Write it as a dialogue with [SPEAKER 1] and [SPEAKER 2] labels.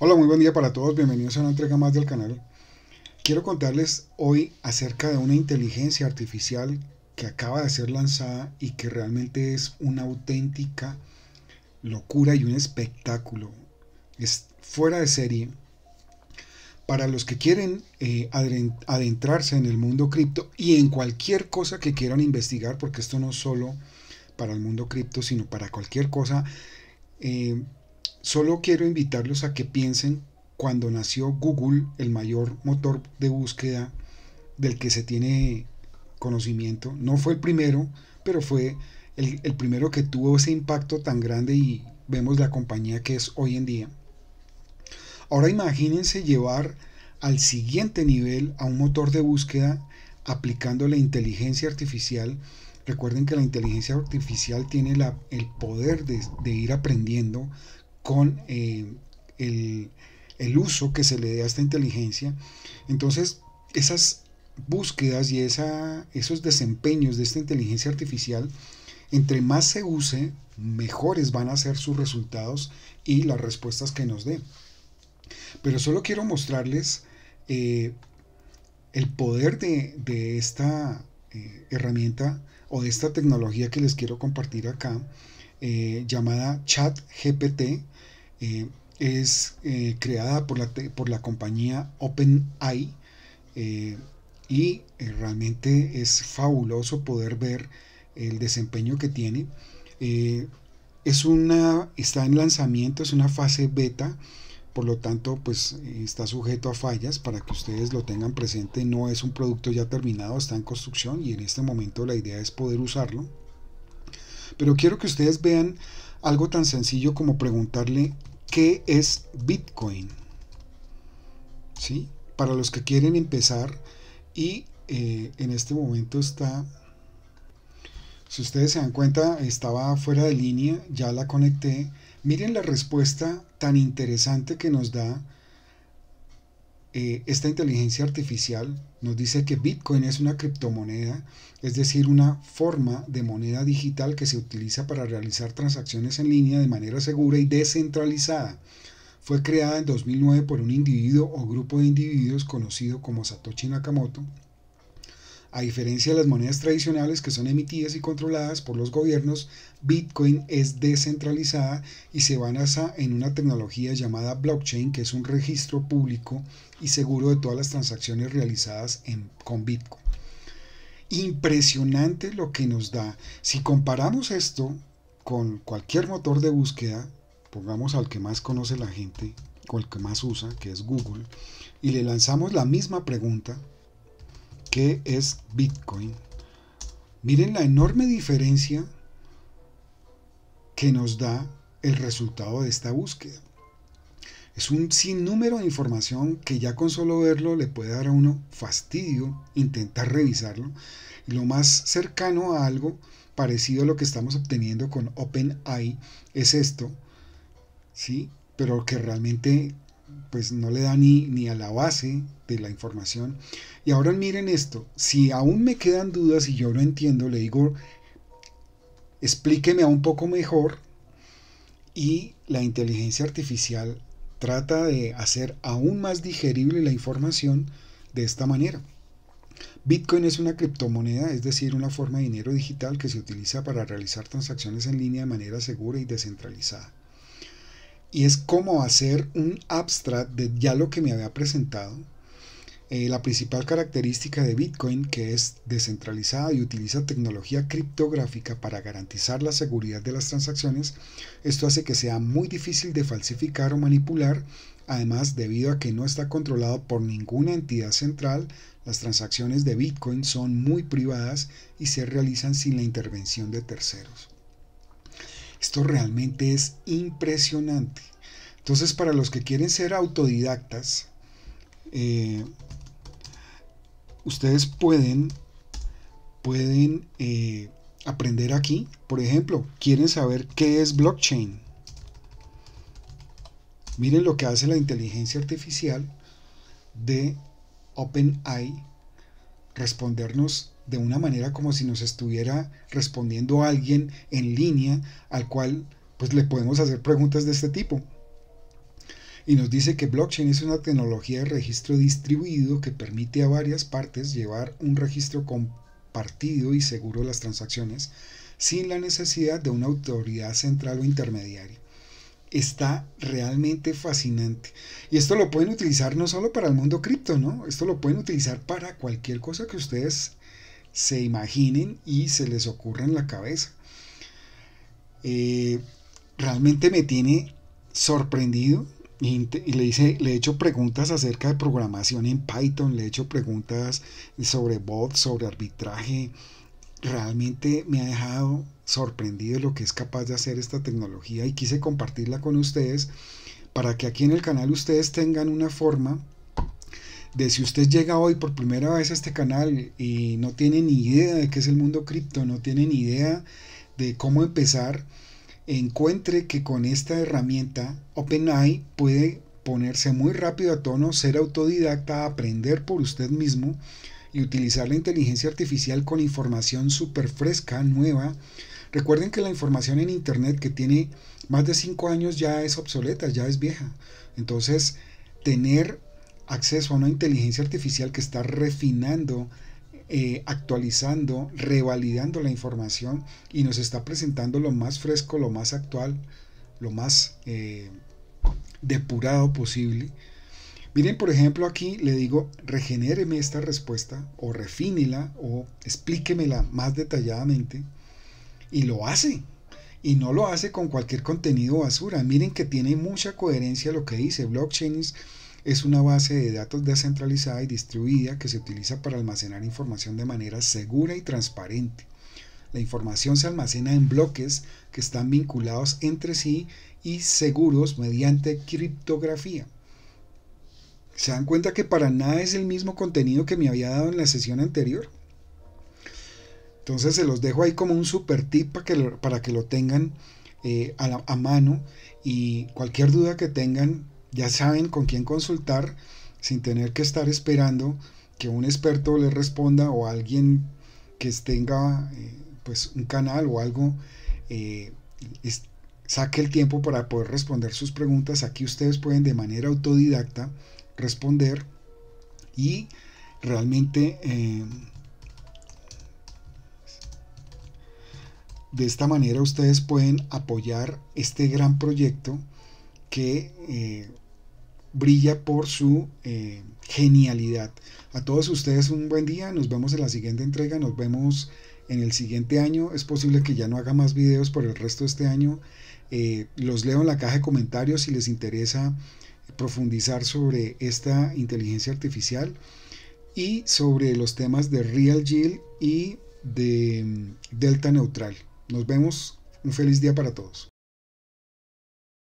[SPEAKER 1] Hola, muy buen día para todos, bienvenidos a una entrega más del canal. Quiero contarles hoy acerca de una inteligencia artificial que acaba de ser lanzada y que realmente es una auténtica locura y un espectáculo. Es fuera de serie. Para los que quieren adentrarse en el mundo cripto y en cualquier cosa que quieran investigar, porque esto no es solo para el mundo cripto, sino para cualquier cosa, eh, solo quiero invitarlos a que piensen cuando nació Google, el mayor motor de búsqueda del que se tiene conocimiento. No fue el primero, pero fue el primero que tuvo ese impacto tan grande y vemos la compañía que es hoy en día. Ahora imagínense llevar al siguiente nivel a un motor de búsqueda aplicando la inteligencia artificial. Recuerden que la inteligencia artificial tiene el poder de ir aprendiendo con el uso que se le dé a esta inteligencia. Entonces, esas búsquedas y esos desempeños de esta inteligencia artificial, entre más se use, mejores van a ser sus resultados y las respuestas que nos dé. Pero solo quiero mostrarles el poder de esta herramienta o de esta tecnología que les quiero compartir acá, llamada ChatGPT. Es creada por la compañía OpenAI, y realmente es fabuloso poder ver el desempeño que tiene. Eh, está en lanzamiento, es una fase beta, por lo tanto pues está sujeto a fallas para que ustedes lo tengan presente. No es un producto ya terminado, está en construcción y en este momento la idea es poder usarlo. Pero quiero que ustedes vean algo tan sencillo como preguntarle qué es Bitcoin, ¿sí? Para los que quieren empezar y en este momento está, si ustedes se dan cuenta, estaba fuera de línea, ya la conecté. Miren la respuesta tan interesante que nos da esta inteligencia artificial. Nos dice que Bitcoin es una criptomoneda, es decir, una forma de moneda digital que se utiliza para realizar transacciones en línea de manera segura y descentralizada. Fue creada en 2009 por un individuo o grupo de individuos conocido como Satoshi Nakamoto. A diferencia de las monedas tradicionales que son emitidas y controladas por los gobiernos, Bitcoin es descentralizada y se basa en una tecnología llamada blockchain, que es un registro público y seguro de todas las transacciones realizadas con Bitcoin. Impresionante lo que nos da. Si comparamos esto con cualquier motor de búsqueda, pongamos al que más conoce la gente o el que más usa, que es Google, y le lanzamos la misma pregunta, ¿qué es Bitcoin? Miren la enorme diferencia que nos da el resultado de esta búsqueda. Es un sinnúmero de información que ya con solo verlo le puede dar a uno fastidio intentar revisarlo. Y lo más cercano a algo parecido a lo que estamos obteniendo con OpenAI es esto, ¿sí? Pero que realmente pues no le da ni a la base de la información. Y ahora miren esto, si aún me quedan dudas y yo no entiendo, le digo, explíqueme un poco mejor, y la inteligencia artificial trata de hacer aún más digerible la información de esta manera. Bitcoin es una criptomoneda, es decir, una forma de dinero digital que se utiliza para realizar transacciones en línea de manera segura y descentralizada. Y es como hacer un abstract de ya lo que me había presentado. La principal característica de Bitcoin, que es descentralizada y utiliza tecnología criptográfica para garantizar la seguridad de las transacciones. Esto hace que sea muy difícil de falsificar o manipular. Además, debido a que no está controlado por ninguna entidad central, las transacciones de Bitcoin son muy privadas y se realizan sin la intervención de terceros. Esto realmente es impresionante. Entonces, para los que quieren ser autodidactas, ustedes pueden aprender aquí. Por ejemplo, quieren saber qué es blockchain. Miren lo que hace la inteligencia artificial de OpenAI, respondernos de una manera como si nos estuviera respondiendo a alguien en línea al cual pues le podemos hacer preguntas de este tipo. Y nos dice que blockchain es una tecnología de registro distribuido que permite a varias partes llevar un registro compartido y seguro de las transacciones sin la necesidad de una autoridad central o intermediaria. Está realmente fascinante. Y esto lo pueden utilizar no solo para el mundo cripto, ¿no? Esto lo pueden utilizar para cualquier cosa que ustedes se imaginen y se les ocurra en la cabeza. Realmente me tiene sorprendido y le he hecho preguntas acerca de programación en Python, le he hecho preguntas sobre bots, sobre arbitraje. Realmente me ha dejado sorprendido lo que es capaz de hacer esta tecnología y quise compartirla con ustedes para que aquí en el canal ustedes tengan una forma de, si usted llega hoy por primera vez a este canal y no tiene ni idea de qué es el mundo cripto, no tiene ni idea de cómo empezar, encuentre que con esta herramienta OpenAI puede ponerse muy rápido a tono, ser autodidacta, aprender por usted mismo y utilizar la inteligencia artificial con información súper fresca, nueva. Recuerden que la información en internet que tiene más de 5 años ya es obsoleta, ya es vieja. Entonces, tener acceso a una inteligencia artificial que está refinando, actualizando, revalidando la información y nos está presentando lo más fresco, lo más actual, lo más depurado posible. Miren, por ejemplo, aquí le digo, regenéreme esta respuesta o refínela o explíquemela más detalladamente y lo hace. Y no lo hace con cualquier contenido basura. Miren que tiene mucha coherencia lo que dice. Blockchain es una base de datos descentralizada y distribuida que se utiliza para almacenar información de manera segura y transparente. La información se almacena en bloques que están vinculados entre sí y seguros mediante criptografía. ¿Se dan cuenta que para nada es el mismo contenido que me había dado en la sesión anterior? Entonces se los dejo ahí como un super tip para que lo tengan a mano, y cualquier duda que tengan ya saben con quién consultar sin tener que estar esperando que un experto les responda o alguien que tenga pues un canal o algo saque el tiempo para poder responder sus preguntas. Aquí ustedes pueden de manera autodidacta responder y realmente de esta manera ustedes pueden apoyar este gran proyecto que brilla por su genialidad. A todos ustedes un buen día, nos vemos en la siguiente entrega, nos vemos en el siguiente año. Es posible que ya no haga más videos por el resto de este año. Los leo en la caja de comentarios si les interesa profundizar sobre esta inteligencia artificial y sobre los temas de Real Yield y de Delta Neutral. Nos vemos, un feliz día para todos.